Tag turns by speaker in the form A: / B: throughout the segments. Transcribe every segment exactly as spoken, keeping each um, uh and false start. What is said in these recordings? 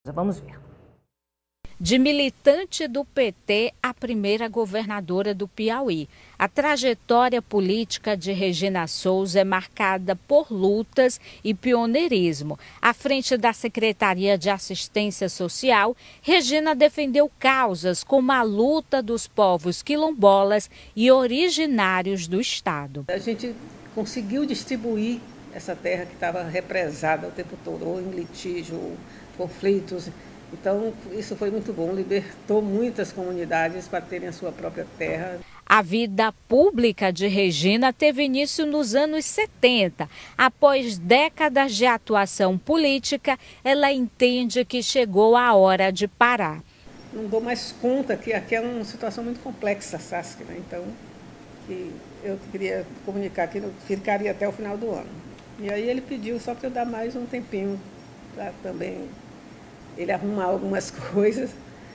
A: Vamos ver.
B: De militante do P T à primeira governadora do Piauí, a trajetória política de Regina Souza é marcada por lutas e pioneirismo. À frente da Secretaria de Assistência Social, Regina defendeu causas como a luta dos povos quilombolas e originários do estado.
C: A gente conseguiu distribuir essa terra que estava represada o tempo todo, ou em litígio, ou conflitos. Então, isso foi muito bom, libertou muitas comunidades para terem a sua própria terra.
B: A vida pública de Regina teve início nos anos setenta. Após décadas de atuação política, ela entende que chegou a hora de parar.
C: Não dou mais conta que aqui é uma situação muito complexa, Saskia, né? Então, que eu queria comunicar que eu ficaria até o final do ano. E aí ele pediu só para eu dar mais um tempinho para também ele arrumar algumas coisas,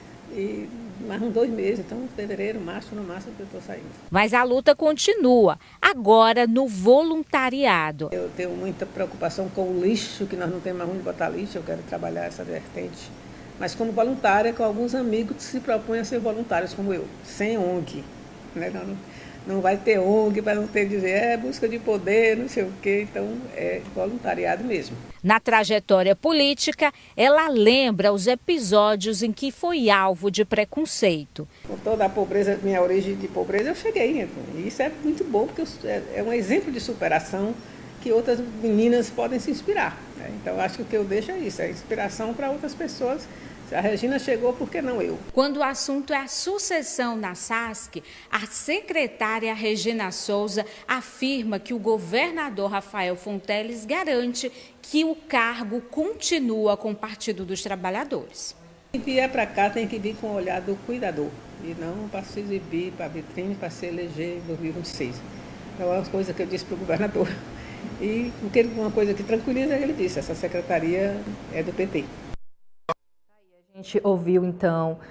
C: e mais uns dois meses, então fevereiro, março, no máximo eu estou saindo.
B: Mas a luta continua, agora no voluntariado.
C: Eu tenho muita preocupação com o lixo, que nós não temos mais onde botar lixo, eu quero trabalhar essa vertente. Mas como voluntária, com alguns amigos que se propõem a ser voluntários, como eu, sem O N G. Né? Não, não vai ter O N G para não ter dizer, é busca de poder, não sei o quê, então é voluntariado mesmo.
B: Na trajetória política, ela lembra os episódios em que foi alvo de preconceito.
C: Com toda a pobreza, minha origem de pobreza, eu cheguei. E isso é muito bom, porque é um exemplo de superação que outras meninas podem se inspirar. Né? Então, acho que o que eu deixo é isso, é inspiração para outras pessoas. Se a Regina chegou, por que não eu?
B: Quando o assunto é a sucessão na S A S C, a secretária Regina Souza afirma que o governador Rafael Fonteles garante que o cargo continua com o Partido dos Trabalhadores.
C: Quem vier para cá tem que vir com o olhar do cuidador, e não para se exibir, para vitrine, para se eleger em dois mil e vinte e seis. Então, é uma coisa que eu disse para o governador. E uma coisa que tranquiliza, ele disse, essa secretaria é do P T.
A: A gente ouviu, então,